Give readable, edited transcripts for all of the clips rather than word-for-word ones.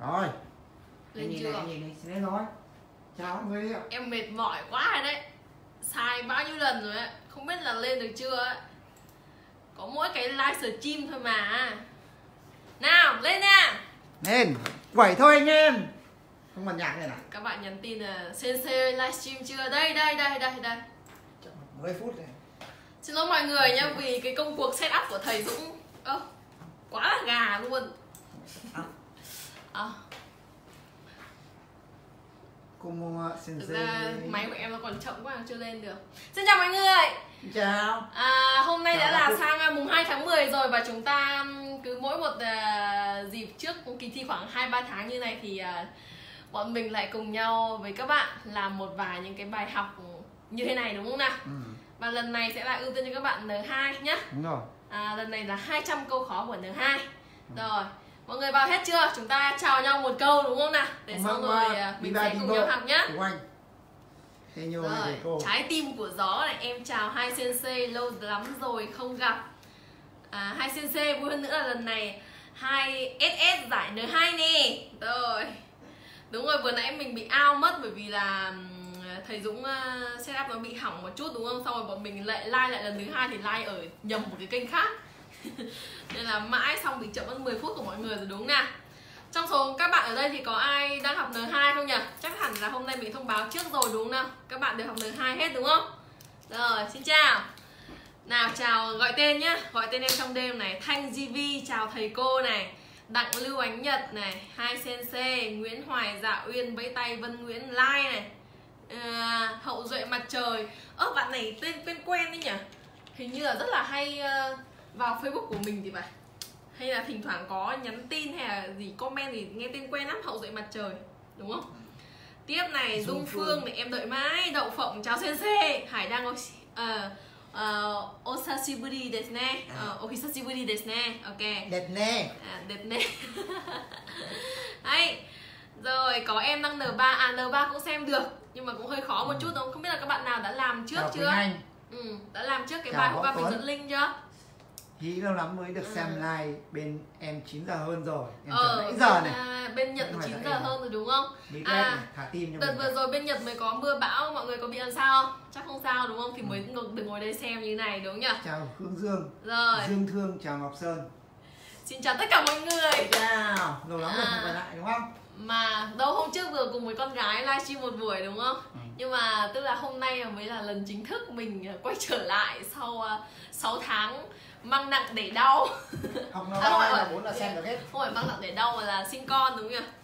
Rồi. Lên nhìn chưa? này, nhìn này, lên rồi. Chào mọi người. Em mệt mỏi quá rồi đấy. Xài bao nhiêu lần rồi ấy, không biết là lên được chưa ấy. Có mỗi cái livestream thôi mà. Nào, lên nè. Lên. Quẩy thôi anh em. Không bật nhạc này nào. Các bạn nhắn tin là Sensei livestream chưa? Đây. 10 phút này. Xin lỗi mọi người nhá, vì cái công cuộc setup của thầy Dũng quá là gà luôn. Thực ra máy của em nó còn chậm quá, chưa lên được. Xin chào mọi người. Chào. Hôm nay đã là sang mùng 2 tháng 10 rồi. Và chúng ta cứ mỗi một dịp trước kỳ thi khoảng 2-3 tháng như này thì bọn mình lại cùng nhau với các bạn làm một vài những cái bài học như thế này, đúng không nào? Và lần này sẽ là ưu tiên cho các bạn N2 nhé. Đúng rồi. Lần này là 200 câu khó của N2. Rồi, mọi người vào hết chưa? Chúng ta chào nhau một câu đúng không nào? Để xong rồi mình sẽ cùng nhau học nhá. Rồi, trái tim của gió này, em chào hai sensei, lâu lắm rồi không gặp. Hai sensei, vui hơn nữa là lần này hai SS giải N2 nè. Rồi. Đúng rồi, vừa nãy mình bị out mất bởi vì là thầy Dũng setup nó bị hỏng một chút đúng không? Xong rồi bọn mình lại like lại lần thứ hai thì like ở nhầm một cái kênh khác. Nên là mãi xong bị chậm mất 10 phút của mọi người rồi đúng không nào? Trong số các bạn ở đây thì có ai đang học N2 không nhỉ? Chắc hẳn là hôm nay mình thông báo trước rồi đúng không nào? Các bạn đều học N2 hết đúng không? Rồi, xin chào. Nào, chào gọi tên nhá. Gọi tên em trong đêm này. Thanh GV, chào thầy cô này. Đặng Lưu Ánh Nhật này. Hai Sensei, Nguyễn Hoài Dạ Uyên, vẫy tay Vân Nguyễn Lai này. Hậu Duệ Mặt Trời. Bạn này tên quen đấy nhỉ? Hình như là rất là hay vào Facebook của mình thì phải. Hay là thỉnh thoảng có nhắn tin hay là gì comment thì nghe tên quen lắm. Hậu Duệ Mặt Trời, đúng không? Tiếp này, Dung Phương này, em đợi mãi. Đậu Phộng, chào Sensei. Hải Đăng Osashiburi desu ne. Ohisashiburi desu ne. Ok. Đẹp nè. Đẹp nè. Đấy. Rồi, có em đang N3. N3 cũng xem được. Nhưng mà cũng hơi khó một chút đúng không? Không biết là các bạn nào đã làm trước chưa? Đã làm trước cái bài hôm qua mình dẫn link chưa? Hí lâu lắm mới được xem live bên em 9 giờ hơn rồi. Em nãy giờ này. Bên Nhật 9 giờ hơn rồi đúng không? Thả tim cho đợt vừa rồi bên Nhật mới có mưa bão, mọi người có bị làm sao không? Chắc không sao đúng không? Thì mới đừng ngồi đây xem như thế này đúng nhỉ? Chào Hương Dương. Rồi. Dương Thương, chào Ngọc Sơn. Xin chào tất cả mọi người. Chào. Lâu lắm rồi không quay lại đúng không? Mà đâu hôm trước vừa cùng với con gái livestream một buổi đúng không? Nhưng mà tức là hôm nay mới là lần chính thức mình quay trở lại sau 6 tháng mang nặng để đau. Học nó là 4 là xem được hết. Không phải mang nặng để đau mà là sinh con đúng không nhỉ?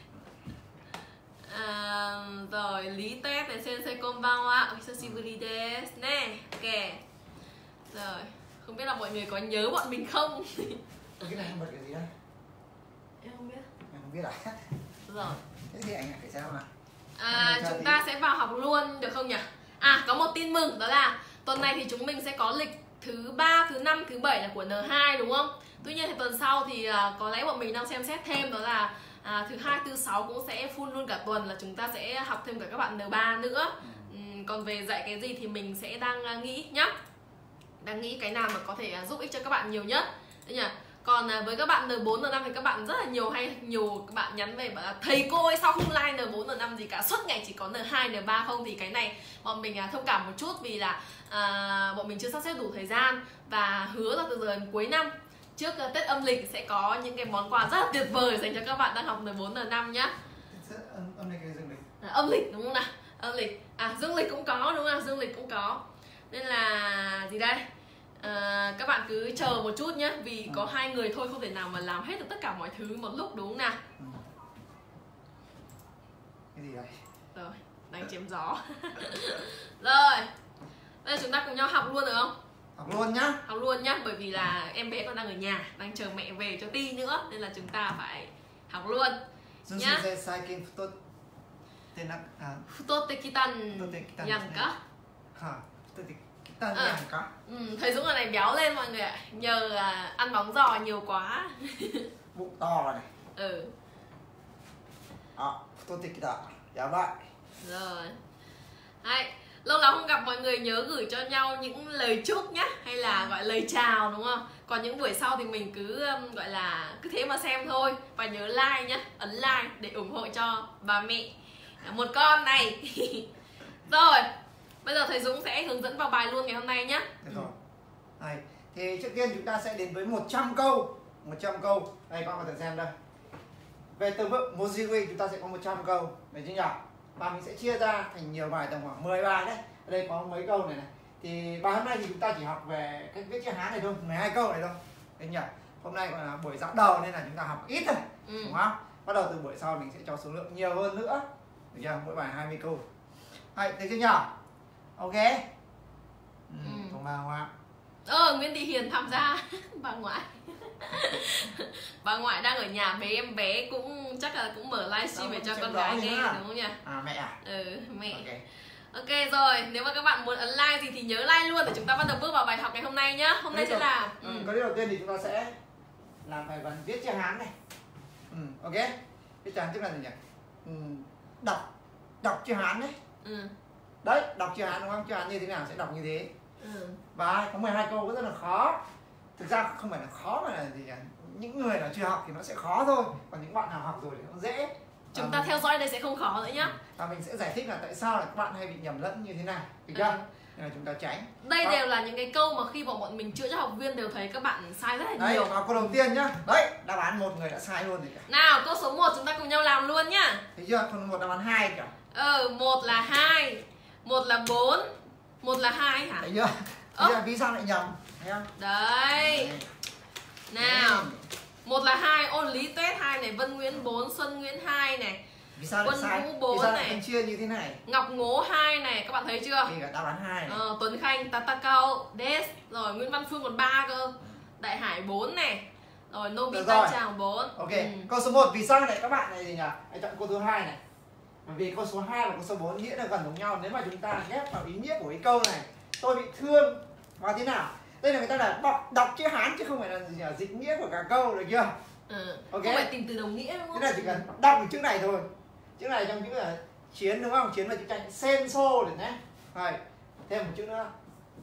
Rồi Lý Tết này, Sensei konbanwa, ohisashiburi desu ne. Ok. Rồi, không biết là mọi người có nhớ bọn mình không? Cái này bật cái gì đây? Em không biết. Em không biết à? Rồi. Thế thì anh phải sao nào? Chúng ta sẽ vào học luôn được không nhỉ? Có một tin mừng đó là tuần này thì chúng mình sẽ có lịch thứ 3, thứ 5, thứ 7 là của N2 đúng không? Tuy nhiên thì tuần sau thì có lẽ bọn mình đang xem xét thêm đó là thứ 2, thứ 6 cũng sẽ full luôn cả tuần, là chúng ta sẽ học thêm cả các bạn N3 nữa. Còn về dạy cái gì thì mình sẽ đang nghĩ nhá. Đang nghĩ cái nào mà có thể giúp ích cho các bạn nhiều nhất. Đấy nhỉ? Còn với các bạn N4, N5 thì các bạn rất là nhiều các bạn nhắn về bảo là thầy cô ơi sao không like N4, N5 gì cả, suốt ngày chỉ có N2, N3 không. Thì cái này bọn mình thông cảm một chút vì là bọn mình chưa sắp xếp đủ thời gian. Và hứa là từ giờ đến cuối năm, trước Tết âm lịch sẽ có những cái món quà rất là tuyệt vời dành cho các bạn đang học N4, N5 nhá. Âm lịch hay dương lịch? Âm lịch đúng không nào? Âm lịch. Dương lịch cũng có đúng không? Dương lịch cũng có. Nên là gì đây? Các bạn cứ chờ một chút nhé. Vì có 2 người thôi không thể nào mà làm hết được tất cả mọi thứ một lúc đúng không nào? Cái gì đây? Rồi, đánh chém gió. Rồi, bây giờ chúng ta cùng nhau học luôn được không? Học luôn nhá. Học luôn nhá, bởi vì là em bé còn đang ở nhà, đang chờ mẹ về cho ti nữa. Nên là chúng ta phải học luôn nhá. Futotekitan yanka. Thầy Dũng này béo lên mọi người ạ. Nhờ ăn bóng giò nhiều quá. Bụng to này. Dạ vậy. Rồi. Hay. Lâu lắm không gặp mọi người, nhớ gửi cho nhau những lời chúc nhá. Hay là gọi lời chào đúng không? Còn những buổi sau thì mình cứ gọi là cứ thế mà xem thôi. Và nhớ like nhá, ấn like để ủng hộ cho bà mẹ một con này. Rồi, bây giờ thầy Dũng sẽ hướng dẫn vào bài luôn ngày hôm nay nhá. Được rồi. Đây, thì trước tiên chúng ta sẽ đến với 100 câu. 100 câu. Đây các bạn có thể xem đây. Về từ vựng Mozilla chúng ta sẽ có 100 câu, được chưa nhỉ? Và mình sẽ chia ra thành nhiều bài, tầm khoảng 10 bài đấy. Ở đây có mấy câu này này. Thì bài hôm nay thì chúng ta chỉ học về cách viết chữ Hán này thôi, 12 câu này thôi. Được nhỉ? Hôm nay còn là buổi giảng đầu nên là chúng ta học ít thôi, đúng không? Bắt đầu từ buổi sau mình sẽ cho số lượng nhiều hơn nữa. Được chưa? Mỗi bài 20 câu. Đấy, được chưa nhỉ? Ok. Còn bà ngoại. Nguyễn Thị Hiền tham gia. Bà ngoại. Bà ngoại đang ở nhà với em bé, cũng chắc là cũng mở livestream để cho con gái nghe, đúng không nhỉ? À, mẹ à? Mẹ. Okay. Ok rồi, nếu mà các bạn muốn ấn like gì thì nhớ like luôn để chúng ta bắt đầu bước vào bài học ngày hôm nay nhá. Hôm nay sẽ là có điều đầu tiên thì chúng ta sẽ làm bài văn viết chữ Hán này. Ok. Viết chữ Hán tức là gì nhỉ? Đọc chữ Hán đấy. Đấy, đọc chữ Hán đúng không? Chữ Hán như thế nào sẽ đọc như thế. Và có 12 câu rất là khó. Thực ra không phải là khó mà là gì nhỉ? Những người nào chưa học thì nó sẽ khó thôi. Còn những bạn nào học rồi thì nó dễ. Chúng ta theo dõi đây sẽ không khó nữa nhá. Và mình sẽ giải thích là tại sao là các bạn hay bị nhầm lẫn như thế này, được chưa? Nên là chúng ta tránh. Đây đều là những cái câu mà khi bọn mình chữa cho học viên đều thấy các bạn sai rất là nhiều. Đấy, câu đầu tiên nhá. Đấy, đáp án 1 người đã sai luôn rồi. Nào, câu số 1 chúng ta cùng nhau làm luôn nhá. Thấy chưa? Còn 1 đáp án 2 kìa. 1 là 2, 1 là 4, 1 là 2 hả? Thấy chưa? Thế là vì sao lại nhầm? Thấy không? Đấy. Nào. 1 là 2, Ôn Lý Tuét 2 này, Vân Nguyễn 4, Xuân Nguyễn 2 này. Vì sao lại sai? Quân Vũ 4 vì sao này. lại chia như thế này? Ngọc Ngố 2 này, các bạn thấy chưa? Thì cả đáp án 2 này. Tuấn Khanh, Tatakao, Des, rồi Nguyễn Văn Phương còn 3 cơ. Đại Hải 4 này. Rồi Nobita Chàng 4. Ok. Câu số 1 vì sao lại các bạn này gì nhỉ? Hãy chọn câu thứ 2 này. Bởi vì câu số 2 và câu số 4 nghĩa là gần giống nhau. Nếu mà chúng ta ghép vào ý nghĩa của cái câu này, tôi bị thương và thế nào? Đây là người ta là đọc chữ Hán chứ không phải là gì nhỉ? Dịch nghĩa của cả câu, được chưa? Ok. Không phải tìm từ đồng nghĩa đúng không? Thế là chỉ cần đọc được chữ này thôi. Chữ này trong chữ là chiến đúng không? Chiến là chữ tranh senso được nhé. Rồi, thêm một chữ nữa.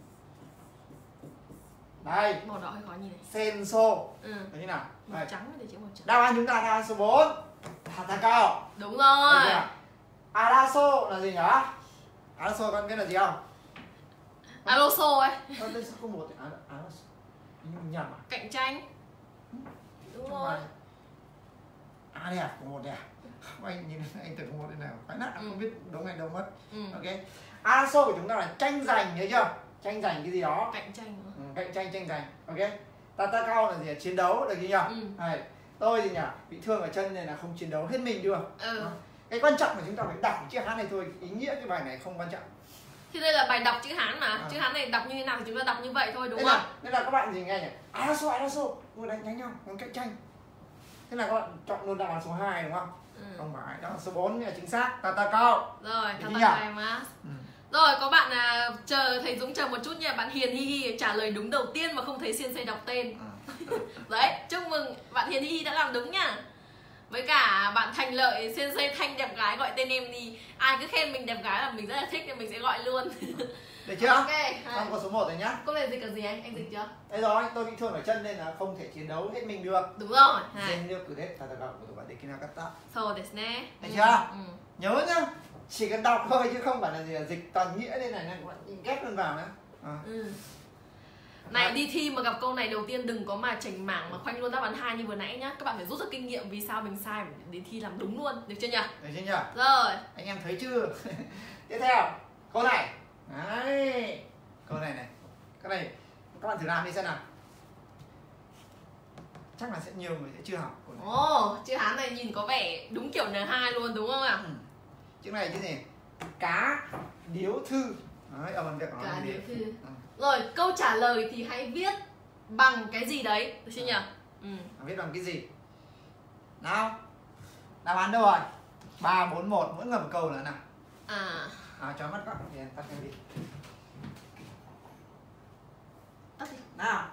Đây. Màu đỏ hay khó nhìn này. Senso. Là như nào? Màu trắng để chữ màu trắng. Đáp án chúng ta là đáp án số 4. Tatakao. Đúng rồi. Araso là gì nhỉ? Araso con biết là gì không? Aloso ấy. Đây sao không một thì Araso. Nhầm à? Cạnh tranh. Đúng rồi. Đây à? Có một đây à? Anh nhìn anh tưởng có một đây nào. Phải nát không biết đúng hay đâu mất. Ok. Araso của chúng ta là tranh giành, nhớ chưa? Tranh giành cái gì đó. Cạnh tranh nữa. Cạnh tranh giành. Ok. Tatakao là gì? Chiến đấu, được gì nhỉ? Tôi thì nhỉ? Bị thương ở chân nên là không chiến đấu hết mình được. Cái quan trọng là chúng ta phải đọc chữ Hán này thôi. Ý nghĩa cái bài này không quan trọng. Thì đây là bài đọc chữ Hán mà. Chữ Hán này đọc như thế nào thì chúng ta đọc như vậy thôi, đúng không? Nên là các bạn gì nghe nhỉ? Araso ngồi đánh nhau, ngồi cạnh tranh. Thế là các bạn chọn luôn đáp án số 2 đúng không? Không phải, đó là số 4 là chính xác. Tatakao. Rồi, Tatakao. Rồi, có bạn chờ thầy Dũng chờ một chút nha. Bạn Hiền Hi Hi trả lời đúng đầu tiên mà không thấy Sensei đọc tên. Đấy, chúc mừng bạn Hiền Hi Hi đã làm đúng nha. Với cả bạn Thành Lợi, Sensei Thanh đẹp gái gọi tên em đi. Ai cứ khen mình đẹp gái là mình rất là thích nên mình sẽ gọi luôn. Được chưa? Ok. Xong câu số 1 rồi nhá. Câu này dịch là gì anh dịch chưa? Đấy rồi, tôi bị thương ở chân nên là không thể chiến đấu hết mình được. Đúng rồi. Nên được cử hết Tatakao của bạn Dekinakata. So desu ne. Được chưa? Nhớ nhá. Chỉ cần đọc thôi chứ không phải là gì là dịch toàn nghĩa đây này, các bạn ghép luôn vào nữa. Này, đi thi mà gặp câu này đầu tiên đừng có mà chảnh mảng mà khoanh luôn đáp án 2 như vừa nãy nhá. Các bạn phải rút ra kinh nghiệm vì sao mình sai để thi làm đúng luôn, được chưa nhỉ? Được chưa nhỉ? Rồi. Anh em thấy chưa? Tiếp theo, câu này. Đấy. Câu này này. Cái này các bạn thử làm đi xem nào. Chắc là sẽ nhiều người sẽ chưa học. Chữ Hán này nhìn có vẻ đúng kiểu N2 luôn đúng không ạ? Chữ này chữ gì? Cá điếu thư. Đấy, ở bằng việc cá điếu thư. Rồi, câu trả lời thì hãy viết bằng cái gì đấy, được chưa nhỉ? Viết bằng cái gì? Nào. Đáp án đâu rồi? 3, 4, 1, mỗi người một câu nữa nào. Cho mắt các thì tắt cái đi. Tắt đi. Nào.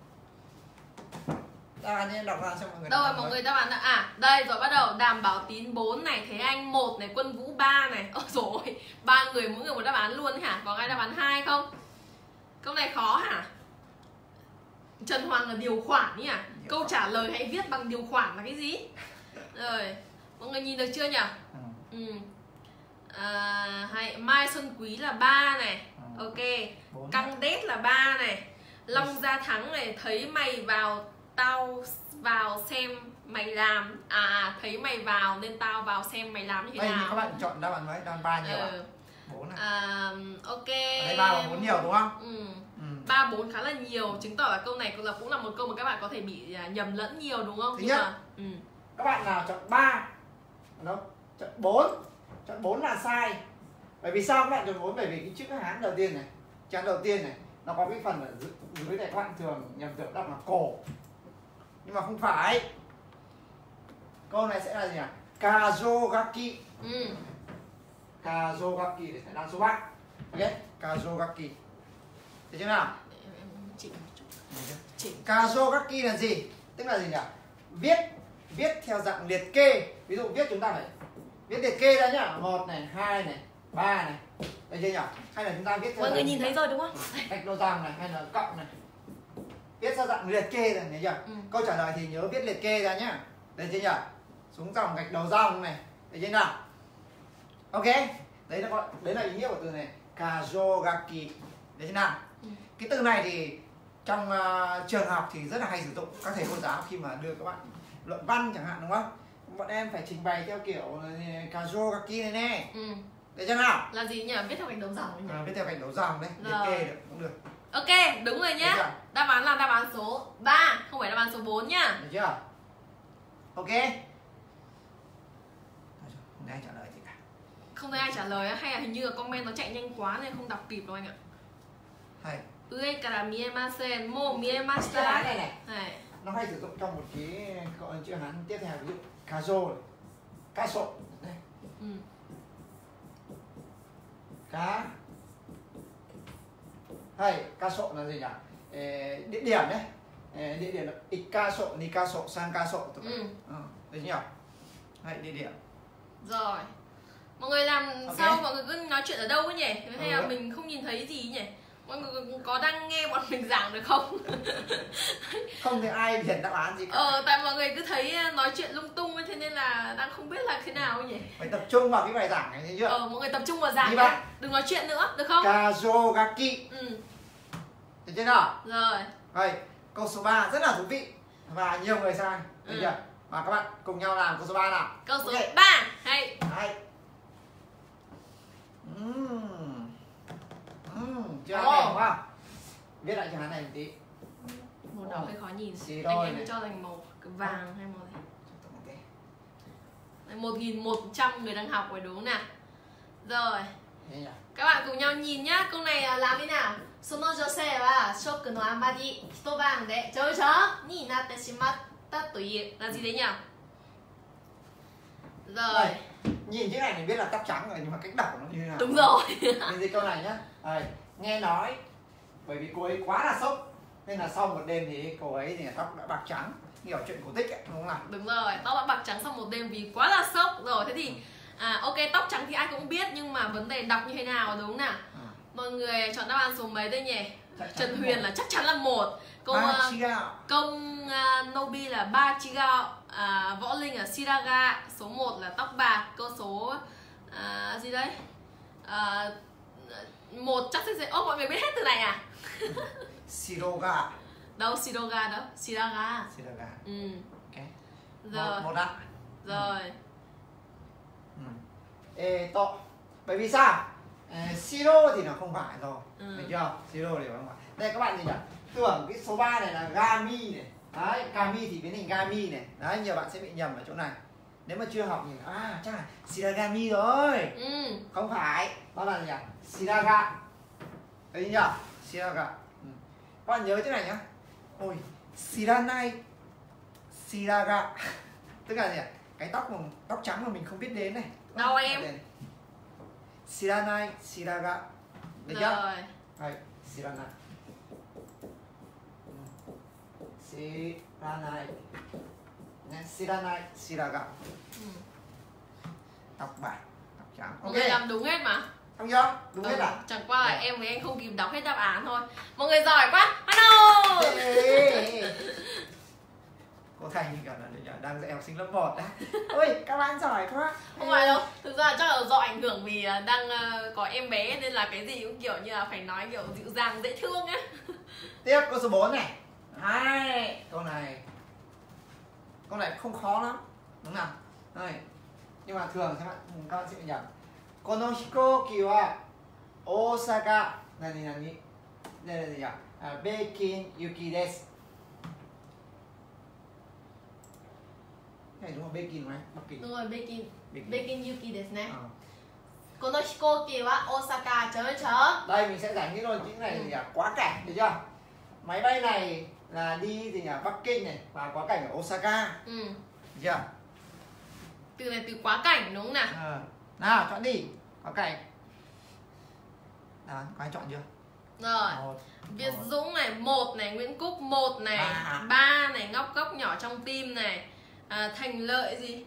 Đáp án nên đọc ra xem mọi người. Đâu rồi mọi người, đáp án đã. Đây rồi, bắt đầu. Đàm Bảo Tín 4 này, Thế Anh 1 này, Quân Vũ 3 này. Rồi, 3 người mỗi người một đáp án luôn hả? Có ai đáp án 2 không? Câu này khó hả? Trần Hoàng là điều khoản nhỉ? Câu trả lời hãy viết bằng điều khoản là cái gì? Rồi, mọi người nhìn được chưa nhỉ? Hay Mai Xuân Quý là 3 này. Ok. Căng đét là 3 này. Long Gia Thắng này, thấy mày vào tao vào xem mày làm. Thấy mày vào nên tao vào xem mày làm như thế nào. Các bạn chọn đáp án mấy? Đáp án 3 nhiều ạ. 4 này. Ok. Ở đây 3 và 4 nhiều đúng không? 3, 4 khá là nhiều, chứng tỏ là câu này cũng là một câu mà các bạn có thể bị nhầm lẫn nhiều đúng không? Thứ nhất, các bạn nào chọn 3, chọn 4. Chọn 4 là sai. Bởi vì sao các bạn chọn 4? Bởi vì cái chữ Hán đầu tiên này, chữ Hán đầu tiên này, nó có cái phần ở dưới này các bạn thường nhầm tưởng đọc là cổ. Nhưng mà không phải. Câu này sẽ là gì nhỉ? Kazogaki. Kazogaki để đáp số 3. Ok, Kazogaki. Được chưa nào? Kazogaki là gì? Tức là gì nhỉ? Viết theo dạng liệt kê. Ví dụ viết chúng ta phải viết liệt kê ra nhá. 1 này, 2 này, 3 này. Được chưa nhỉ? Hay là chúng ta viết theo mọi người nhìn thấy rồi đúng không? gạch đầu dòng này hay là cộng này. Viết ra dạng liệt kê này, nhớ chưa? Câu trả lời thì nhớ viết liệt kê ra nhá. Được chưa nhỉ? Xuống dòng gạch đầu dòng này. Được chưa nào? Ok. Đấy là ý nghĩa của từ này. Kazogaki. Được chưa nào? Cái từ này thì trong trường học thì rất là hay sử dụng. Các thầy cô giáo khi mà đưa các bạn luận văn chẳng hạn đúng không? Bọn em phải trình bày theo kiểu Kazogaki này nè. Được chưa nào? Là gì nhỉ? Viết theo gạch đầu dòng nhỉ? Viết theo gạch đầu dòng đấy, liệt kê được cũng được. Ok, đúng rồi nhá. Đáp án là đáp án số 3, không phải đáp án số 4 nhá. Được chưa? Ok. Không ai trả lời gì cả. Không thấy ai trả lời hay là hình như là comment nó chạy nhanh quá nên không đọc kịp đâu anh ạ. Hay. Ue kara miemasen, mo miemashita. Này. Nó hay sử dụng trong một cái chữ Hán tiếp theo, ví dụ kazo, kaso. Đây. Cá. Hay, kaso là gì nhỉ? Địa điểm đấy. Địa điểm là ikaso, nikaso, sankaso. Được chưa? Hay, địa điểm. Rồi. Mọi người làm sao mọi người cứ nói chuyện ở đâu ấy nhỉ? Hay là mình không nhìn thấy gì nhỉ? Mọi người có đang nghe bọn mình giảng được không? Không thấy ai điền đáp án gì cả. Tại mọi người cứ thấy nói chuyện lung tung ấy, thế nên là đang không biết là thế nào nhỉ? Phải tập trung vào cái bài giảng này, thấy chưa? Mọi người tập trung vào giảng nhé. Đừng nói chuyện nữa, được không? Kazogaki. Được chưa nào? Rồi. Đây, câu số 3 rất là thú vị và nhiều người sai. Được chưa? Và các bạn cùng nhau làm câu số 3 nào. Câu số 3. Hay. Chưa nghe đúng không? Viết lại chữ Hán này một tí. Màu đỏ hơi khó nhìn. Anh cho thành màu vàng hay màu gì? 1.100 người đang học rồi đúng không nào? Rồi. Các bạn cùng nhau nhìn nhá. Câu này làm thế nào? Sono josei wa shoku no amari hitoban de joujo ni natte shimatta toiu là gì đấy nhỉ? Rồi. Nhìn chữ này mình biết là tóc trắng rồi nhưng mà cách đọc nó như thế nào? Đúng rồi. Nhìn gì câu này nhá. Nghe nói bởi vì cô ấy quá là sốc nên là sau một đêm thì cô ấy thì tóc đã bạc trắng, kiểu chuyện cổ tích ấy, đúng không nào? Đúng rồi, tóc đã bạc trắng sau một đêm vì quá là sốc rồi. Thế thì ok, tóc trắng thì ai cũng biết nhưng mà vấn đề đọc như thế nào đúng không nào? Mọi người chọn đáp án số mấy đây nhỉ? Trần Huyền là chắc chắn là 1. Công Nobi là 3 chigao, Võ Linh là Shiraga. Số 1 là tóc bạc. Câu số gì đấy? 1 chắc sẽ mọi người biết hết từ này à? Shiroga. Đâu Shiroga đâu? Shiraga. Ok. Rồi. 1 ạ. Rồi. Bởi vì sao? Shiro thì nó không phải rồi. Được chưa? Shiro thì không phải. Đây các bạn gì nhỉ? Tưởng cái số 3 này là Gami này. Đấy, Kami thì biến thành Gami này. Đấy, nhiều bạn sẽ bị nhầm ở chỗ này. Nếu mà chưa học thì chắc là Shiragami rồi. Không phải. Đó là gì nhỉ? Shiraga. Thấy nhỉ? Shiraga. Các bạn nhớ thế này nhá. Ôi, Shiranai Shiraga. Tức là gì ạ? Cái tóc trắng mà mình không biết đến này. Đâu em? Shiranai Shiraga. Được chưa? Đây, Shiranai. Shiranai Shiraga. Tóc bạc, tóc trắng. Ok, làm đúng hết mà. Không chưa? Đúng hết à? Chẳng qua là em với anh không kịp đọc hết đáp án thôi. Mọi người giỏi quá. Hello. Cô Thành như kiểu là đang dạy học sinh lớp 1 đấy. Ôi các bạn giỏi quá. Không phải đâu, thực ra chắc là do ảnh hưởng vì đang có em bé nên là cái gì cũng kiểu như là phải nói kiểu dịu dàng dễ thương á. Tiếp câu số 4 này. Câu này không khó lắm, đúng không? Đây. Nhưng mà thường các bạn sẽ nhầm. Kono hikoki wa Osaka nani nani. Đây là gì nhỉ? Baking Yuki desu. Này đúng không? Baking đúng không? Bắc Kinh. Đúng rồi, Baking Yuki desu ne. Ờ. Kono hikoki wa Osaka chớ. Đây mình sẽ giải thích luôn chữ này gì nhỉ? Quá cảnh, được chưa? Máy bay này là đi gì nhỉ? Bắc Kinh này và quá cảnh ở Osaka. Ừ. Được chưa? Từ này từ quá cảnh đúng không nào? Nào chọn đi. Quá cảnh. Đó, có ai chọn chưa? Rồi. Việt Dũng này, 1 này, Nguyễn Cúc 1 này, 3 này, Ngóc Góc Nhỏ Trong Tim này, Thành Lợi gì?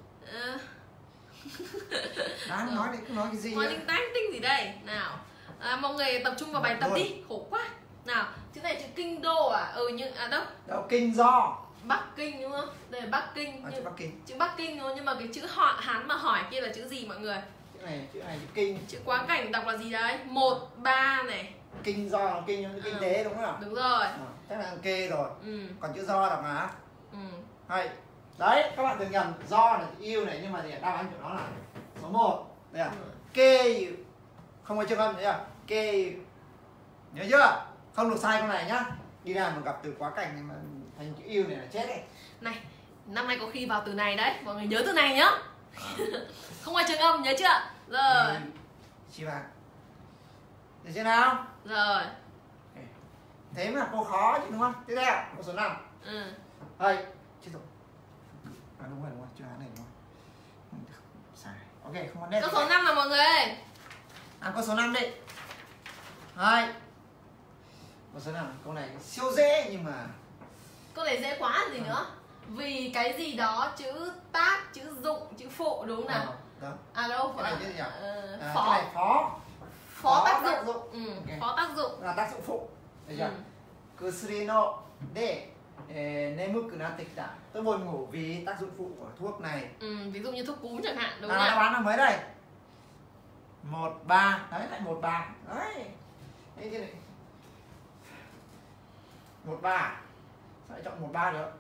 Đáng nói đi, cứ nói cái gì nói linh tách tinh gì đây? Nào. Mọi người tập trung vào bài tập đi, khổ quá. Nào, chữ này chữ Kinh Đô à? Đâu? Đâu, Kinh Do. Bắc Kinh đúng không? Đây là Bắc Kinh. Chữ Bắc Kinh. Chữ Bắc Kinh đúng không? Nhưng mà cái chữ Hán mà hỏi kia là chữ gì mọi người? Chữ này chữ Kinh. Chữ quá cảnh đọc là gì đấy? 1, 3 này. Kinh Do, kinh tế đúng không? Đúng rồi. Chắc là kê rồi. Còn chữ Do đọc là Hay. Đấy, các bạn đừng nhầm, Do là chữ yêu này nhưng mà đáp án của nó là số 1. Đây à. Kê. Không có trường âm nhá. Kê. Nhớ chưa? Không được sai con này nhá. Đi làm mà gặp từ quá cảnh này mà thành chữ yêu này là chết đấy. Này, năm nay có khi vào từ này đấy, mọi người nhớ từ này nhá. Không ai trường âm, nhớ chưa? Rồi. Chị bạn. Được chưa nào? Rồi. Thế mà cô khó chứ đúng không? Tiếp theo, câu số 5. Đây, chết rồi. Đúng rồi, chữ án này đúng không? Sai. Ok, không có nét. Câu số 5 là mọi người ơi. Câu số 5 đi. Đây. Câu số 5, câu này siêu dễ nhưng mà câu này dễ quá gì nữa. Vì cái gì đó chữ tác, chữ dụng, chữ phụ đúng không nào? Đâu cái này chữ gì nhỉ? Phó. Cái này phó tác dụng. Okay. Phó tác dụng là tác dụng phụ. Được chưa? Kusuri no de nemuku natte kita. Tôi buồn ngủ vì tác dụng phụ của thuốc này. Ví dụ như thuốc cúm chẳng hạn đúng không? Đáp án là mấy đây? 1, 3. Đấy, lại 1, 3. Đấy. Đây chứ này. 1, 3. Sao lại chọn 1, 3 được?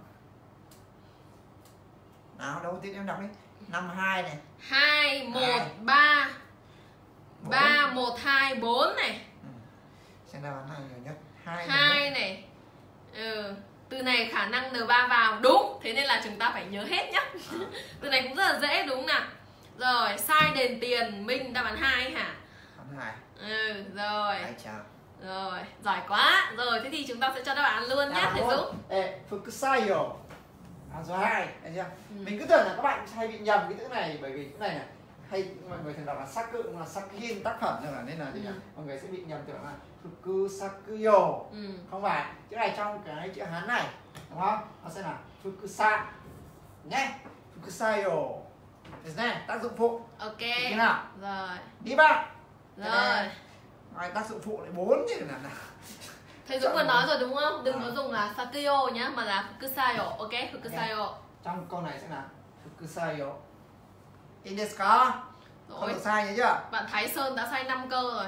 Nào, đầu tiên em đọc đi. 5, 2 này. 2, 1, 3. 3, 1, 2, 4 này. Xem đáp án nào nhiều nhất. 2 này. Từ này khả năng N3 vào đúng. Thế nên là chúng ta phải nhớ hết nhá. Từ này cũng rất là dễ đúng nào. Rồi, sai đền tiền. Minh đáp án 2 hả? Đáp án 2. Rồi. Chào. Rồi, giỏi quá. Rồi, thế thì chúng ta sẽ cho đáp án luôn nhé, thầy Dũng. Fukusayo. Số 2, thấy chưa? Mình cứ tưởng là các bạn hay bị nhầm cái chữ này bởi vì chữ này này hay mọi người thường đọc là saku, là sakin tác phẩm rồi nên là gì nhỉ? Mọi người sẽ bị nhầm tưởng là fukusakuyo. Không phải, chữ này trong cái chữ Hán này, đúng không? Nó sẽ là fukusa nhé. Fukusayo. Thế này, tác dụng phụ. Ok. Thế nào? Rồi. Đi ba. Rồi. Tác dụng phụ lại 4 chứ là Thầy Dũng vừa nói rồi đúng không? Đừng có dùng là Sakuyo nhá, mà là Fukusayo. Ok, Fukusayo. Trong câu này sẽ là Fukusayo. In desu ka? Không được sai nhớ chưa? Bạn Thái Sơn đã sai 5 câu rồi.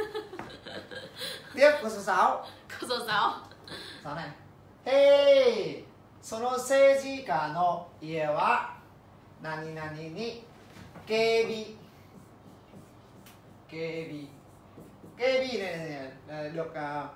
Tiếp câu số 6. Câu số 6. 6 này. Hey, sono seijika no ie wa nani nani ni keibi. Keibi. Keibi này được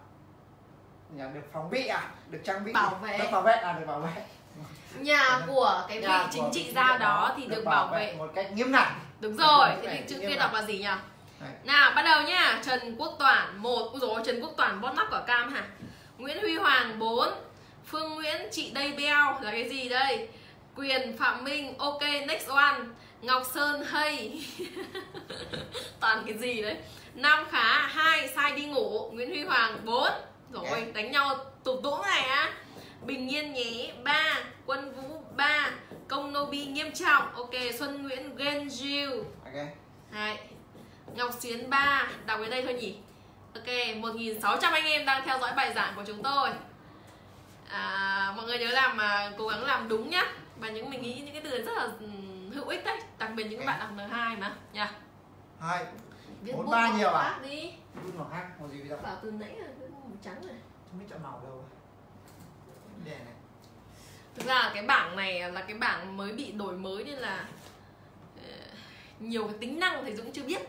phòng bị à? Được trang bị. Bảo vệ. Được bảo vệ được bảo vệ. Nhà của cái vị chính trị gia đó thì được bảo vệ một cách nghiêm ngặt. Đúng rồi, thế thì chữ kia đọc là gì nhỉ? Nào, bắt đầu nhá. Trần Quốc Toản 1. Úi dồi, Trần Quốc Toản bót nắp quả cam hả? Nguyễn Huy Hoàng 4. Phương Nguyễn chị đây beo là cái gì đây? Quyền Phạm Minh. Ok, next one. Ngọc Sơn hay. Toàn cái gì đấy. Nam Khá 2. Sai đi ngủ. Nguyễn Huy Hoàng 4. Rồi, đánh nhau tụt tũng này á. Bình Yên nhé 3. Quân Vũ 3. Công Nobi nghiêm trọng. Ok, Xuân Nguyễn Genjiu. Ok. 2. Ngọc Xuyến 3 đọc đến đây thôi nhỉ. Ok, 1600 anh em đang theo dõi bài giảng của chúng tôi. Mọi người nhớ làm cố gắng làm đúng nhá. Và mình nghĩ những cái từ rất là hữu ích đấy, đặc biệt những bạn học N2 mà nha. 2 Viết 4 3 nhiều à? Đi. Bút màu khác, màu gì bây giờ? Bảo từ nãy là màu trắng này. Không biết chọn màu đâu. Đèn này. Thực ra là cái bảng này là cái bảng mới bị đổi mới nên là nhiều cái tính năng thì Dũng chưa biết.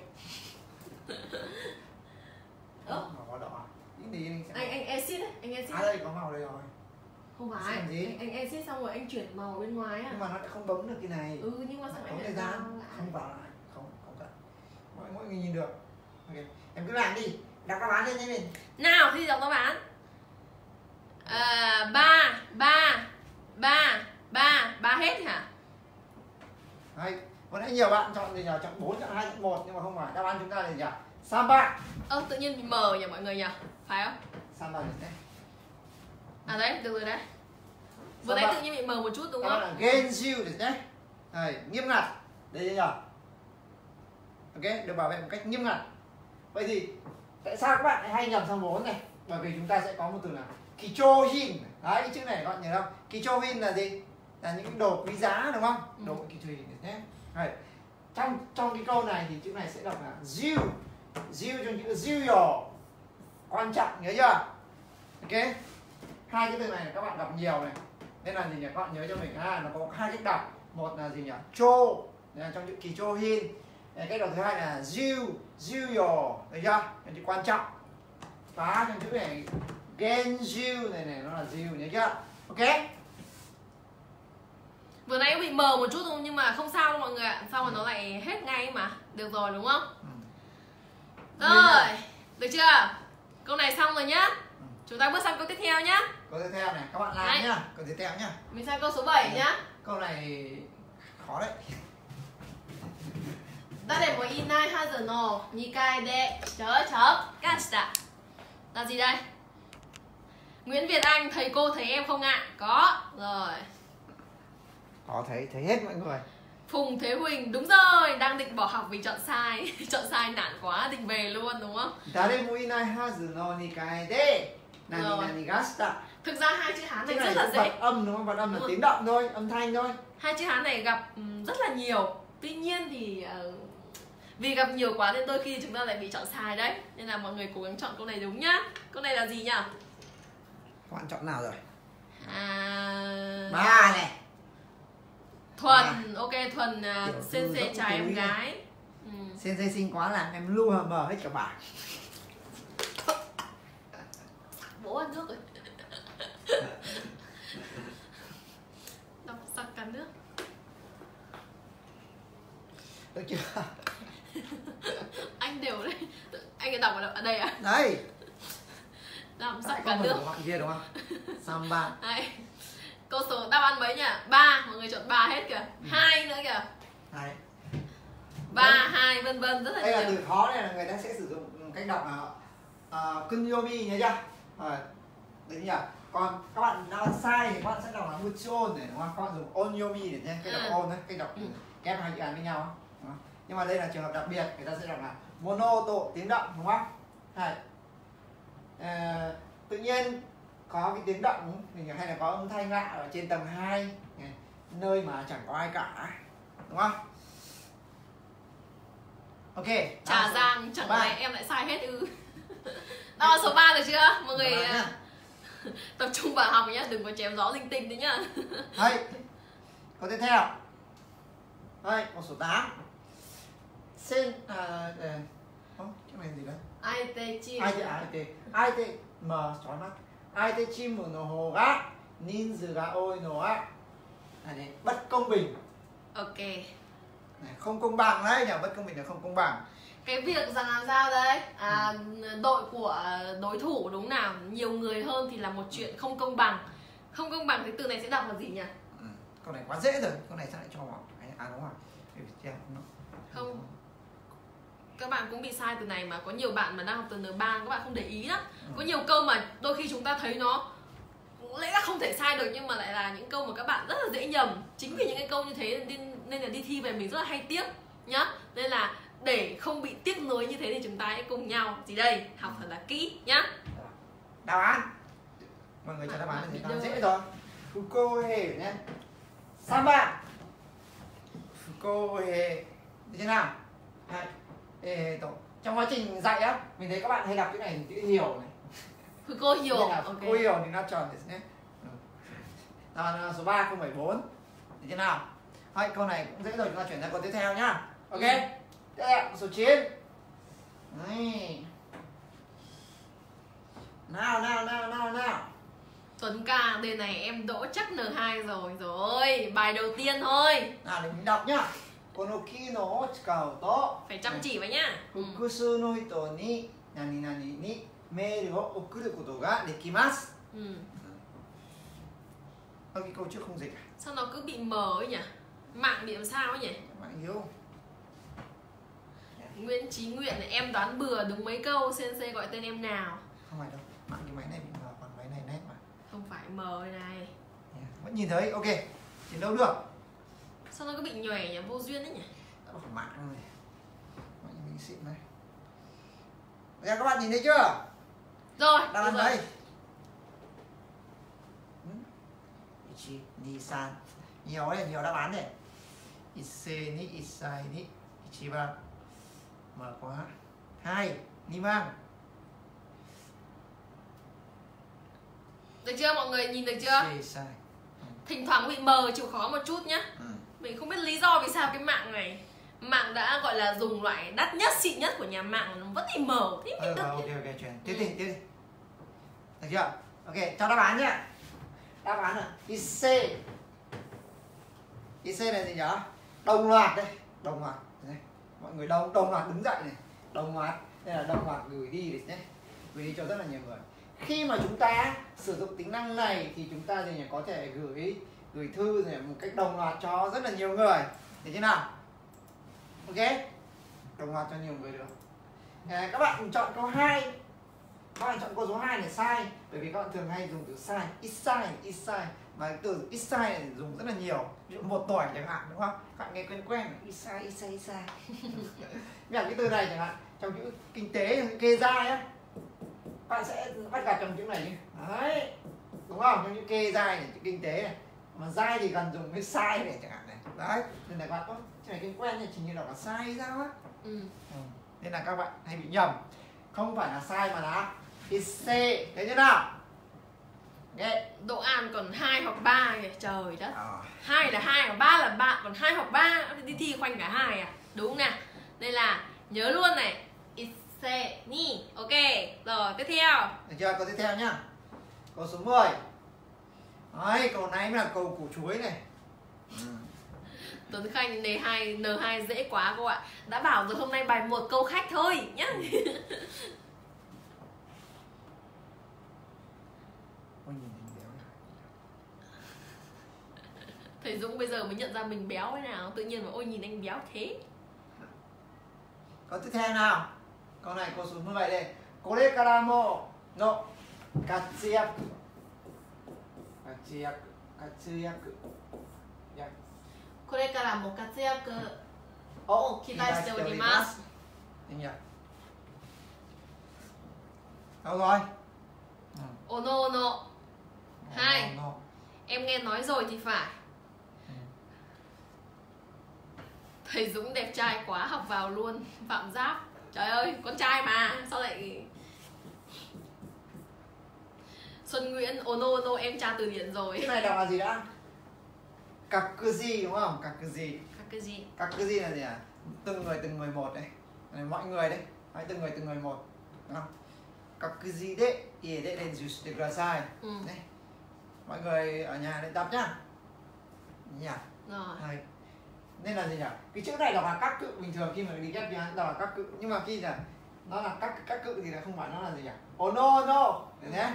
Màu đỏ. Anh exit đấy, anh exit. Đây có màu đây rồi. Không phải, anh exit xong rồi anh chuyển màu bên ngoài á. Nhưng mà nó lại không bấm được cái này. Nhưng mà sao anh lại ra không vào lại, không cần. Mỗi người nhìn được. Ok, em cứ làm đi, đọc đáp án lên nhanh lên. Nào thì đọc đáp án. 3 hết hả? Đấy, vừa nãy nhiều bạn chọn gì nhỉ? Chọn 4, chọn 2, chọn 1 nhưng mà không phải. Đáp án chúng ta là gì nhỉ? Samba. Tự nhiên bị mờ nhỉ mọi người nhỉ? Phải không? Samba được đấy. Đấy, được rồi đấy. Vừa nãy tự nhiên bị mờ một chút đúng không? Đó là Genju được đấy. Đây, nghiêm ngặt. Đây nhỉ? Ok, được bảo vệ một cách nghiêm ngặt. Vậy thì tại sao các bạn lại hay nhầm sang 4 này? Bởi vì chúng ta sẽ có một từ là Kichohin. Đấy, cái chữ này các bạn nhớ không? Kichohin là gì? Là những đồ quý giá đúng không? Đồ Kichohin nhé. Đấy. Trong cái câu này thì chữ này sẽ đọc là Jiu. Jiu trong chữ Jiu. Quan trọng, nhớ chưa? Ok. Hai cái từ này các bạn đọc nhiều này. Nên là gì nhỉ? Các bạn nhớ cho mình nó có hai cách đọc. Một là gì nhỉ? Cho trong chữ Kichohin. Cách đọc thứ hai là Jiu, Jiu, được chưa? Cái chữ quan trọng. Và trong chữ này Genju này nó là Jiu, nhớ chưa? Ok. Vừa nãy bị mờ một chút thôi nhưng mà không sao đâu mọi người ạ. Sao mà nó lại hết ngay mà. Được rồi đúng không? Rồi, được chưa? Câu này xong rồi nhá. Chúng ta bước sang câu tiếp theo nhá. Câu tiếp theo này, các bạn làm nhá. Câu tiếp theo nhá. Mình sang câu số 7 nhá. Câu này khó đấy. 誰もいないはずの2階でちょがしたlà gì đây? Nguyễn Việt Anh, thầy cô thấy em không ạ? Có rồi. Có thấy hết mọi người. Phùng Thế Huỳnh, đúng rồi, đang định bỏ học vì chọn sai. Chọn sai nản quá, định về luôn đúng không? 誰もいないはずの2階で何々がした。 Thực ra hai chữ Hán này rất là dễ. Vật âm đúng không? Vật âm là tiếng động thôi, âm thanh thôi. Hai chữ Hán này gặp rất là nhiều. Tuy nhiên thì vì gặp nhiều quá nên đôi khi chúng ta lại bị chọn sai đấy. Nên là mọi người cố gắng chọn câu này đúng nhá. Câu này là gì nhỉ? Các bạn chọn nào rồi? 3 này. Thuần, ok, Thuần Sensei trai em gái. Sensei xinh quá làm em lu mờ hết cả bảng. Bố ăn nước rồi. Đọc sặc cả nước. Được chưa? Anh đều đấy. Anh ấy đọc ở đây à? Đây. Làm sặc cả nước. Bạn kia đúng không? Samba. Đây. Câu số đáp án mấy nhỉ? 3, mọi người chọn 3 hết kìa. 2 nữa kìa. 2. 3, 2 vân vân rất là nhiều. Đây là từ khó này là người ta sẽ sử dụng cách đọc là kunyomi nhớ chưa? Đấy nhỉ? Còn các bạn nào sai thì các bạn sẽ đọc là muchon này đúng không? Các bạn dùng onyomi để nhé, cách đọc on đấy, cách đọc ghép hai chữ Hán với nhau đúng không? Nhưng mà đây là trường hợp đặc biệt, người ta sẽ đọc là monoto, tiếng động đúng không? Này. Tự nhiên có cái tiếng động hay là có âm thanh lạ ở trên tầng 2 nơi mà chẳng có ai cả đúng không? Ok. Trà Giang, chẳng lẽ em lại sai hết ư? Đó, số 3 được chưa? Mọi người tập trung vào học nhá, đừng có chém gió linh tinh đấy nhá. Đây. Câu tiếp theo. Đây, câu số 8. Cái này gì đấy? Aite chim. Aite mở chói mắt. Aite chimu no hou ga ninzu ga oi no wa này, bất công bình. Ok. Này, không công bằng đấy nhỉ, bất công bình là không công bằng. Cái việc rằng làm sao đấy đội của đối thủ đúng nào nhiều người hơn thì là một chuyện không công bằng. Không công bằng cái từ này sẽ đọc là gì nhỉ? Câu này quá dễ rồi, câu này sao lại cho vào đúng rồi. Không. Các bạn cũng bị sai từ này mà có nhiều bạn mà đang học từ N3 các bạn không để ý đó. Có nhiều câu mà đôi khi chúng ta thấy nó lẽ là không thể sai được nhưng mà lại là những câu mà các bạn rất là dễ nhầm. Chính vì những cái câu như thế nên là đi thi về mình rất là hay tiếc nhá. Nên là để không bị tiếc nuối như thế thì chúng ta hãy cùng nhau gì đây học thật là kỹ nhá. Đáp án mọi người cho đáp án thì nó dễ rồi. Fukohe nhé. Samba. Fukohe. Như thế nào? Trong quá trình dạy á, mình thấy các bạn hay đọc cái này chữ hiểu này. Fuko hiểu. Ok. Fuko hiểu thì nó tròn nhé. Rồi số 3 0,4. Thì thế nào? Thôi, câu này cũng dễ rồi, chúng ta chuyển sang câu tiếp theo nhá. Ok. Tiếp theo số 9. Đấy. Nào. Tuấn ca, đề này em đỗ chắc N2 rồi. Bài đầu tiên thôi. Nào để mình đọc nhá. Konoki no o chikau to phải chăm chỉ vào nhá. Fukusu no hito ni nani nani ni mail o okuru koto ga dekimasu. Cái câu trước không dịch à? Sao nó cứ bị mờ ấy nhỉ? Mạng bị làm sao ấy nhỉ? Mạng yếu. Nguyễn Chí Nguyện này, em đoán bừa đúng mấy câu, Sensei gọi tên em nào? Không phải đâu, mạng cái máy này bị mờ, còn máy này nét mà. Không phải mờ này. Vẫn nhìn thấy, ok. Chiến đấu được. Sao nó cứ bị nhòe nhỉ? Vô duyên đấy nhỉ? Đã bảo mạng này. Mạng mình xịn này. Bây các bạn nhìn thấy chưa? Rồi, đáp án đây. Ichi, ni, san. Nhiều đấy, nhiều đáp án này. Issei ni, issai ni, ichiban. Mở quá. 2, ni mang. Được chưa mọi người, nhìn được chưa? Thỉnh thoảng bị mờ, chịu khó một chút nhá. Mình không biết lý do vì sao cái mạng này. Mạng đã gọi là dùng loại đắt nhất, xịn nhất của nhà mạng, nó vẫn bị mờ. Ok, chuyển. Tiếp đi. Được chưa? Ok, cho đáp án nhá. Đáp án là Issei. Issei là gì nhỉ? Đồng loạt đây. Đồng loạt. Đây. Mọi người đồng loạt đứng dậy này. Đồng loạt. Đây là đồng loạt gửi đi này nhé. Gửi đi cho rất là nhiều người. Khi mà chúng ta sử dụng tính năng này thì chúng ta gì nhỉ? Có thể gửi thư này một cách đồng loạt cho rất là nhiều người. Được chưa nào? Ok. Đồng loạt cho nhiều người được. Các bạn chọn câu 2. Các bạn chọn câu số 2 này sai. Bởi vì các bạn thường hay dùng từ sai. Issai. Và cái từ issai này dùng rất là nhiều. Ví dụ 1 tuổi chẳng hạn, đúng không? Các bạn nghe quen. Issai. Như là cái từ này chẳng hạn, trong chữ kinh tế, kê dai á, bạn sẽ bắt gặp trong chữ này như đấy, đúng không? Trong chữ kê dai này, chữ kinh tế này, mà dai thì cần dùng cái sai này chẳng hạn này, đấy. Nên là các bạn có chữ này kinh quen thì chỉ như đọc là sai hay sao á. Nên là các bạn hay bị nhầm, không phải là sai mà là issei. Thế như nào? Nghe. Độ an còn 2 hoặc 3 kìa, trời đất. 2 là 2, còn 3 là 3, còn 2 hoặc 3 đi thi khoanh cả 2 à? Đúng nè. Nên là nhớ luôn này. Issei ni. Ok. Rồi, tiếp theo. Được chưa? Câu tiếp theo nhá. Câu số 10. Đấy, câu này mới là câu củ chuối này. Tuấn Khanh N2 dễ quá cô ạ. Đã bảo rồi hôm nay bài 1 câu khách thôi nhá. Thầy Dũng bây giờ mới nhận ra mình béo thế nào. Tự nhiên mà ôi nhìn anh béo thế. Câu tiếp theo nào. Câu này câu số 17 đây. Korekara mo no katsuyaku. Korekara mo katsuyaku o kidashite orimasu. Anh nhỉ? Đâu rồi? Ono. 2. Em nghe nói rồi thì phải. Thầy Dũng đẹp trai quá, học vào luôn. Phạm Giáp. Trời ơi, con trai mà sao lại. Xuân Nguyễn, ono em tra từ điển rồi. Cái này đọc là gì đã? Kakuji đúng không? Kakuji là gì à? Từng người một đấy. Mọi người đấy. Hãy từng người một. Đúng không? Kakuji de iede renju kudasai. Đấy. Mọi người ở nhà luyện tập nhá. Nhá. Rồi. Nên là gì nhỉ? Cái chữ này đọc là các cự, bình thường khi mà đi ghép tiếng Hán đọc là các cự, nhưng mà khi là nó là các cự thì là không phải, nó là gì nhỉ? No. Được nhé.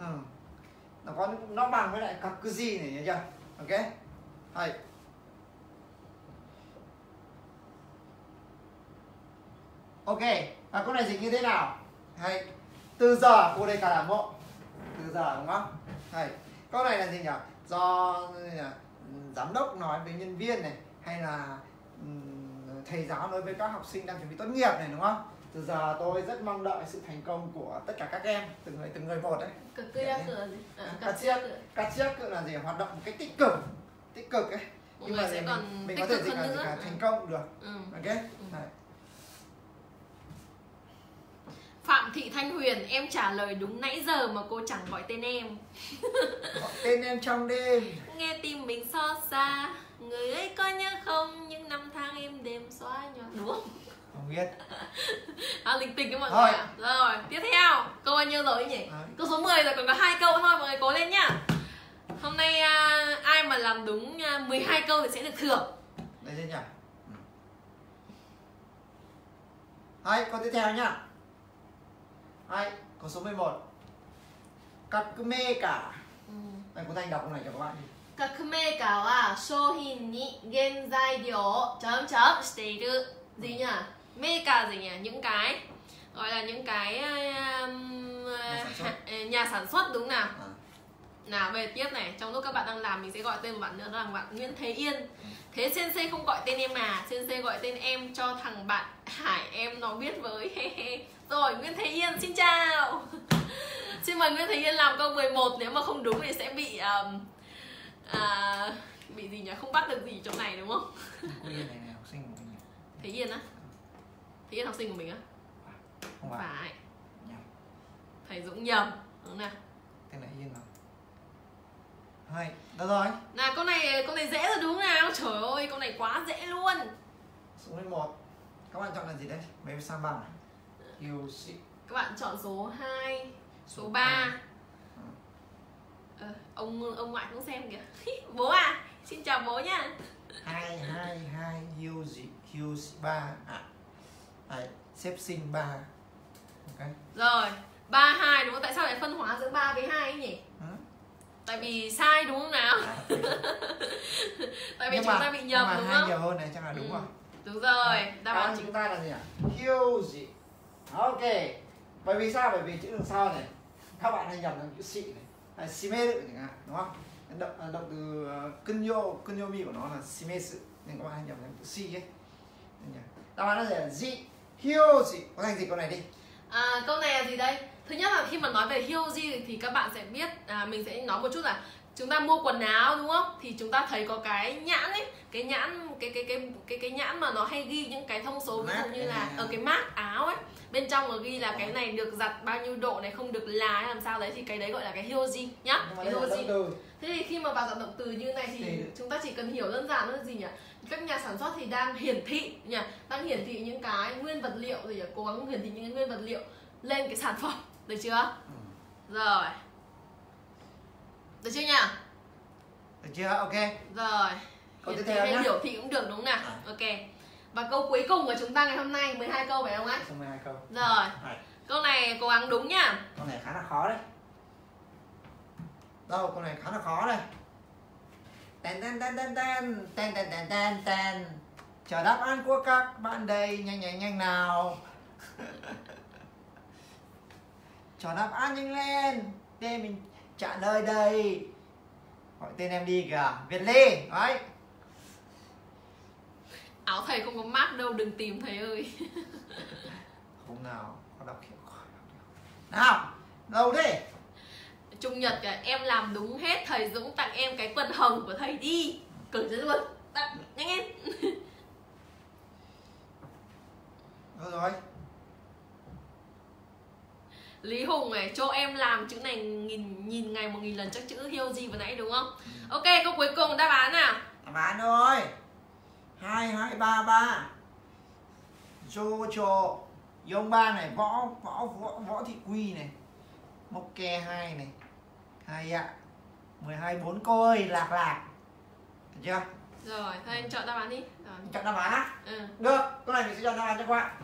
Nó bằng với lại kakuji này, nhớ chưa? Ok. Hay. Ok. Và câu này dịch như thế nào? Hay. Từ giờ cô đây cả là mộ. Từ giờ đúng không? Hay. Câu này là gì nhỉ? Do giám đốc nói với nhân viên này, hay là thầy giáo nói với các học sinh đang chuẩn bị tốt nghiệp này, đúng không? Từ giờ tôi rất mong đợi sự thành công của tất cả các em, từng người một đấy. Các chiếc là gì? Hoạt động một cách tích cực ấy. Nhưng mà mình có thể dịch là thành công được. Ok. Đấy. Phạm Thị Thanh Huyền, em trả lời đúng nãy giờ mà cô chẳng gọi tên em. Gọi tên em trong đêm. Nghe tim mình xót xa, người ấy có nhớ không những năm tháng em đêm xóa nhòa, đúng không? Không biết. Linh tinh cái mọi người ạ. Rồi, tiếp theo, câu bao nhiêu rồi nhỉ? Câu số 10 rồi, còn có 2 câu thôi, mọi người cố lên nhá. Hôm nay ai mà làm đúng 12 câu thì sẽ được thưởng. Đây chưa nhỉ? Hay, câu tiếp theo nhá. Hay, câu số 11. Kakume cả. Đây, cô Thanh đọc câu này cho các bạn đi. Kakume cả wa shouhin ni genzai ryo chấm shiteiru. Gì nhỉ? Meika gì nhỉ? Những cái gọi là những cái nhà sản xuất đúng nào? Nào về tiếp này, trong lúc các bạn đang làm mình sẽ gọi tên một bạn nữa, đó là bạn Nguyễn Thế Yên. Thế Sensei không gọi tên em mà, Sensei gọi tên em cho thằng bạn Hải em nó biết với. Rồi, Nguyễn Thế Yên xin chào. Xin mời Nguyễn Thế Yên làm câu 11, nếu mà không đúng thì sẽ bị bị gì nhỉ? Không bắt được gì chỗ này đúng không? Cô Yên này học sinh của mình. Thế Yên á? Thế Yên học sinh của mình á? Không phải. Nhầm. Thầy Dũng nhầm, đúng nào? Tên này Yên nào? Hay, được rồi. Nào câu này dễ rồi đúng nào? Trời ơi, câu này quá dễ luôn. Số 11. Các bạn chọn là gì đấy? Mấy sao bằng à? Yoshi. Các bạn chọn số 2, số 3. Ông ngoại cũng xem kìa. Bố à, xin chào bố nha. 2 Yoshi 3 à. Đấy, xếp sinh 3. Ok. Rồi, 3 2 đúng không? Tại sao lại phân hóa giữa 3 với 2 ấy nhỉ? Tại vì sai đúng không nào? Tại vì chúng ta bị nhầm đúng không? 2 nhiều hơn này chắc là đúng rồi. Đúng rồi, đáp án chúng ta là gì ạ? Yoshi. Ok. Bởi vì sao? Bởi vì chữ đằng sau này các bạn hay nhầm thành chữ xị này, hay shimeru chẳng hạn, đúng không? Động từ kunyomi của nó là shimesu, nên các bạn hay nhầm thành chữ xị ấy. Đáp án là gì? Hyoji. Có thành dịch câu này đi. Câu này là gì đây? Thứ nhất là khi mà nói về Hyoji thì các bạn sẽ biết, mình sẽ nói một chút là chúng ta mua quần áo đúng không? Thì chúng ta thấy có cái nhãn ấy, cái nhãn mà nó hay ghi những cái thông số, ví dụ như là ở cái mác áo ấy, bên trong nó ghi là cái này được giặt bao nhiêu độ này, không được lá hay làm sao đấy, thì cái đấy gọi là cái Hyoji nhá. Cái Hyoji. Thế thì khi mà vào dạng động từ như này thì chúng ta chỉ cần hiểu đơn giản là gì nhỉ? Các nhà sản xuất thì đang hiển thị nhỉ, đang hiển thị những cái nguyên vật liệu gì nhỉ? Cố gắng hiển thị những cái nguyên vật liệu lên cái sản phẩm, được chưa? Rồi. Được chưa nhỉ? Được chưa? Ok. Rồi. Câu tiếp theo nhá. Hiểu thị cũng được đúng nào? Ok. Và câu cuối cùng của chúng ta ngày hôm nay 12 câu phải không anh? 12 câu. Rồi. Câu này cố gắng đúng nhá. Câu này khá là khó đấy. Đâu, câu này khá là khó đây. Ten. Chờ đáp án của các bạn đây, nhanh nào. Chờ đáp án nhanh lên. Để mình trả lời đây. Gọi tên em đi kìa, Việt Ly. Đấy. Áo thầy không có mát đâu, đừng tìm thầy ơi. Hôm nào có đọc hiểu khỏi. Nào, đâu đi. Chủ nhật kìa, em làm đúng hết, thầy Dũng tặng em cái quần hồng của thầy đi. Cởi ra luôn, tặng nhanh em. Đâu rồi? Lý Hùng này, cho em làm chữ này nhìn ngày 1000 lần chắc chữ Hyoji vừa nãy đúng không? Ok, câu cuối cùng đáp án nào? Đáp án rồi. 2233. Jojo. Yông Ba này, Võ Thị Quy này. Mokke 2 này. Hay ạ. 12 4 cô ơi, lạc. Được chưa? Rồi, thôi anh chọn đáp án đi. Rồi. Chọn đáp án á? Được, câu này mình sẽ chọn đáp án cho các bạn.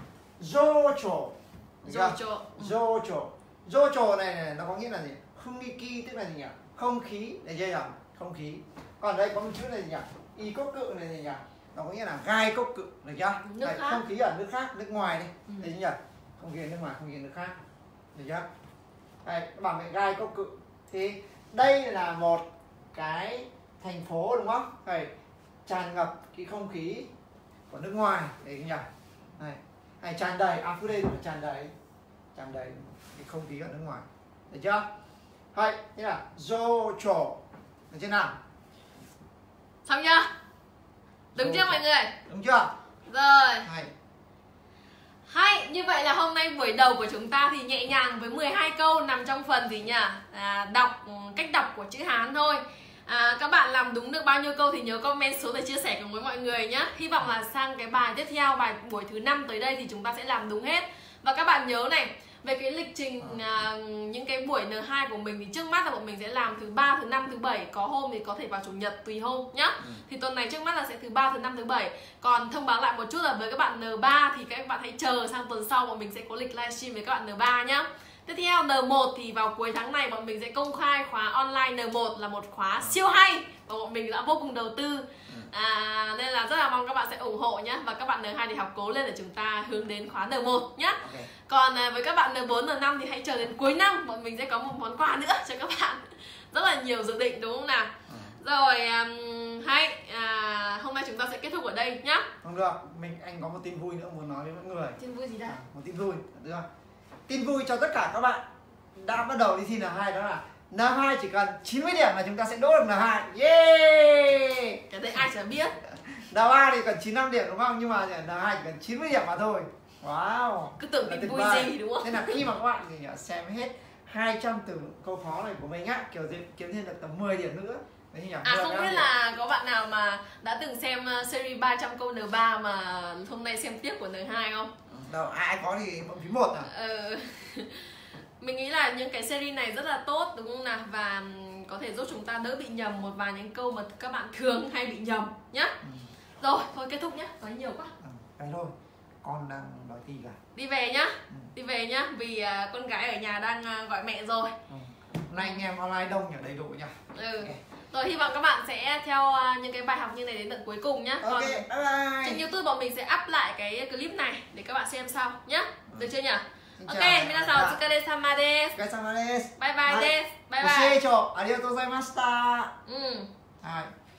Jojo này nó có nghĩa là gì? Humiki tức là gì nhỉ? Không khí, để chưa nhỉ? Không khí. Còn đây có một chữ này gì nhỉ? Y cốc cự này gì nhỉ? Nó có nghĩa là gai cốc cự, được chưa? Đây, không khí ở nước khác, nước ngoài đi. Đấy nhỉ? Không khí ở nước ngoài, không khí ở nước khác. Được chưa? Đây, các bạn mẹ gai cốc cự. Thì đây là một cái thành phố đúng không? Đây, tràn ngập cái không khí của nước ngoài đấy nhỉ. Này tràn đầy Afude là tràn đầy cái không khí ở nước ngoài, được chưa? Hay thế là Jojo được chưa nào? Xong chưa? Đúng chưa mọi người? Đúng chưa? Rồi. Hay. Hay, như vậy là hôm nay buổi đầu của chúng ta thì nhẹ nhàng với 12 câu nằm trong phần gì nhỉ? Cách đọc của chữ Hán thôi. Các bạn làm đúng được bao nhiêu câu thì nhớ comment xuống để chia sẻ cùng với mọi người nhé. Hy vọng là sang cái bài tiếp theo, bài buổi thứ 5 tới đây thì chúng ta sẽ làm đúng hết. Và các bạn nhớ này, về cái lịch trình những cái buổi N2 của mình thì trước mắt là bọn mình sẽ làm thứ 3, thứ 5, thứ 7. Có hôm thì có thể vào chủ nhật tùy hôm nhá. Thì tuần này trước mắt là sẽ thứ 3, thứ 5, thứ 7. Còn thông báo lại một chút là với các bạn N3 thì các bạn hãy chờ sang tuần sau bọn mình sẽ có lịch livestream với các bạn N3 nhá. Tiếp theo N1 thì vào cuối tháng này bọn mình sẽ công khai khóa online N1 là một khóa siêu hay và bọn mình đã vô cùng đầu tư. Nên là rất là mong các bạn sẽ ủng hộ nhé. Và các bạn N2 thì học cố lên để chúng ta hướng đến khóa N1 nhé. Còn với các bạn N4, N5 thì hãy chờ đến cuối năm. Bọn mình sẽ có một món quà nữa cho các bạn. Rất là nhiều dự định đúng không nào? Rồi hôm nay chúng ta sẽ kết thúc ở đây nhá. Không được, anh có một tin vui nữa muốn nói với mọi người. Tin vui gì đây? Một tin vui, được không? Tin vui cho tất cả các bạn đã bắt đầu đi thi N2, đó là N2 chỉ cần 90 điểm là chúng ta sẽ đỗ được N2. Yeah! Cái đấy ai chả biết. N3 thì cần 95 điểm đúng không? Nhưng mà N2 chỉ cần 90 điểm mà thôi. Wow. Cứ tưởng tin vui gì đúng không? Nên là khi mà các bạn thì xem hết 200 từ câu khó này của mình á, kiểu gì kiếm thêm được tầm 10 điểm nữa. Đấy nhỉ? Không biết là có bạn nào mà đã từng xem series 300 câu N3 mà hôm nay xem tiếp của N2 không? Đâu, ai có thì bấm phím 1 à? Mình nghĩ là những cái series này rất là tốt đúng không nào? Và có thể giúp chúng ta đỡ bị nhầm một vài những câu mà các bạn thường hay bị nhầm nhá. Rồi, thôi kết thúc nhá, nói nhiều quá. Cái thôi, con đang đòi thi cả. Đi về nhá, đi về nhá, vì con gái ở nhà đang gọi mẹ rồi. Hôm nay anh em online đông nhỉ, đầy đủ nhỉ. Okay. Rồi hy vọng các bạn sẽ theo những cái bài học như này đến tận cuối cùng nhá. Ok, bye bye. Trên YouTube bọn mình sẽ up lại cái clip này để các bạn xem sau nhá. Được chưa nhỉ? Ok, minasan otsukare-sama desu. Otsukare-sama desu. Bye bye desu. Bye bye. ご清聴ありがとうございました。はい。